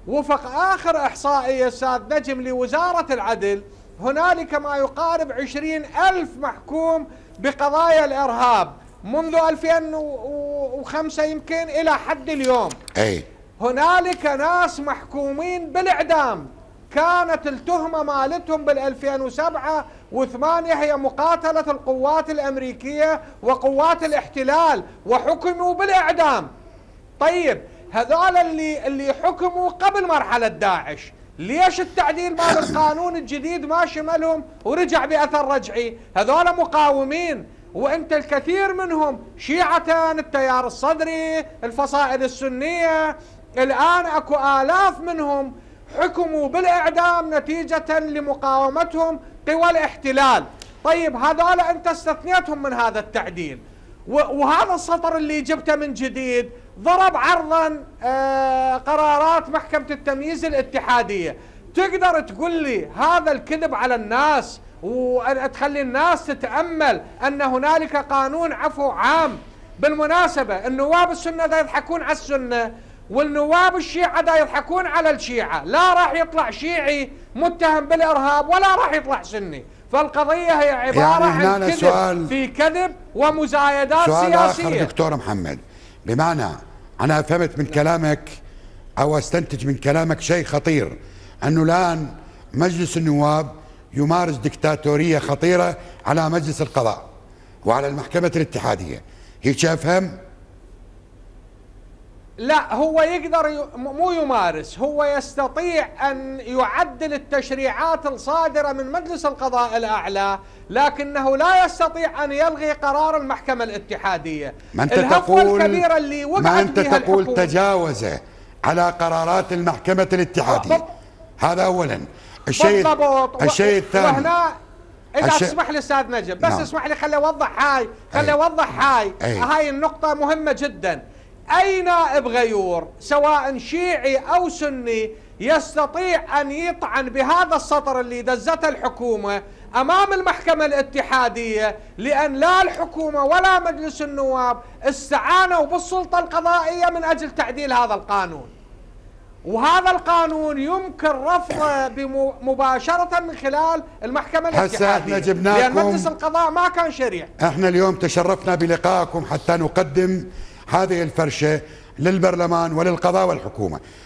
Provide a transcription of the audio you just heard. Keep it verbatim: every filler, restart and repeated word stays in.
وفق آخر إحصائية أستاذ نجم لوزارة العدل هنالك ما يقارب عشرين ألف محكوم بقضايا الإرهاب منذ ألفين وخمسة يمكن إلى حد اليوم. أي. هنالك ناس محكومين بالإعدام كانت التهمة مالتهم بالألفين وسبعة وثمانية هي مقاتلة القوات الأمريكية وقوات الاحتلال وحكموا بالإعدام. طيب هذول اللي اللي حكموا قبل مرحلة داعش، ليش التعديل مال القانون الجديد ما شملهم ورجع بأثر رجعي؟ هذول مقاومين، وانت الكثير منهم شيعتان، التيار الصدري، الفصائل السنية، الآن اكو آلاف منهم حكموا بالإعدام نتيجة لمقاومتهم قوى الاحتلال. طيب هذول انت استثنيتهم من هذا التعديل، وهذا السطر اللي جبته من جديد ضرب عرضا آه قرارات محكمة التمييز الاتحادية. تقدر تقول لي هذا الكذب على الناس وتخلي الناس تتأمل أن هنالك قانون عفو عام؟ بالمناسبة النواب السنة دا يضحكون على السنة والنواب الشيعة دا يضحكون على الشيعة، لا راح يطلع شيعي متهم بالإرهاب ولا راح يطلع سني، فالقضية هي عبارة يعني عن كذب في كذب ومزايدات سؤال سياسية. سؤال آخر دكتور محمد، بمعنى أنا فهمت من كلامك أو استنتج من كلامك شيء خطير، أنه الآن مجلس النواب يمارس دكتاتورية خطيرة على مجلس القضاء وعلى المحكمة الاتحادية، هيك أفهم؟ لا، هو يقدر ي... مو يمارس، هو يستطيع أن يعدل التشريعات الصادرة من مجلس القضاء الأعلى، لكنه لا يستطيع أن يلغي قرار المحكمة الاتحادية. ما أنت تقول الكبيرة اللي وقعت ما أنت بها تقول الحكومة تجاوز على قرارات المحكمة الاتحادية، هذا أولا. الشيء بالضبط. الشيء الثاني، وهنا إذا الشيء... تسمح لي أستاذ نجم بس نعم. اسمح لي خلي أوضح هاي خلي أوضح هاي أي. هاي النقطة مهمة جدا. أي نائب غيور سواء شيعي أو سني يستطيع أن يطعن بهذا السطر اللي دزته الحكومة أمام المحكمة الاتحادية، لأن لا الحكومة ولا مجلس النواب استعانوا بالسلطة القضائية من أجل تعديل هذا القانون، وهذا القانون يمكن رفضه مباشرة من خلال المحكمة الاتحادية، لأن مجلس القضاء ما كان شريع. احنا اليوم تشرفنا بلقائكم حتى نقدم هذه الفرشة للبرلمان وللقضاء والحكومة.